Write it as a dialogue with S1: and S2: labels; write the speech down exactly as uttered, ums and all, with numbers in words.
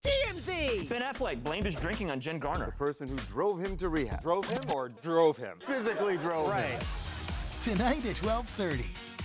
S1: T M Z!
S2: Ben Affleck blamed his drinking on Jen Garner.
S3: The person who drove him to rehab. Drove him or drove him? Physically drove
S2: right.
S3: him.
S1: Tonight at twelve thirty.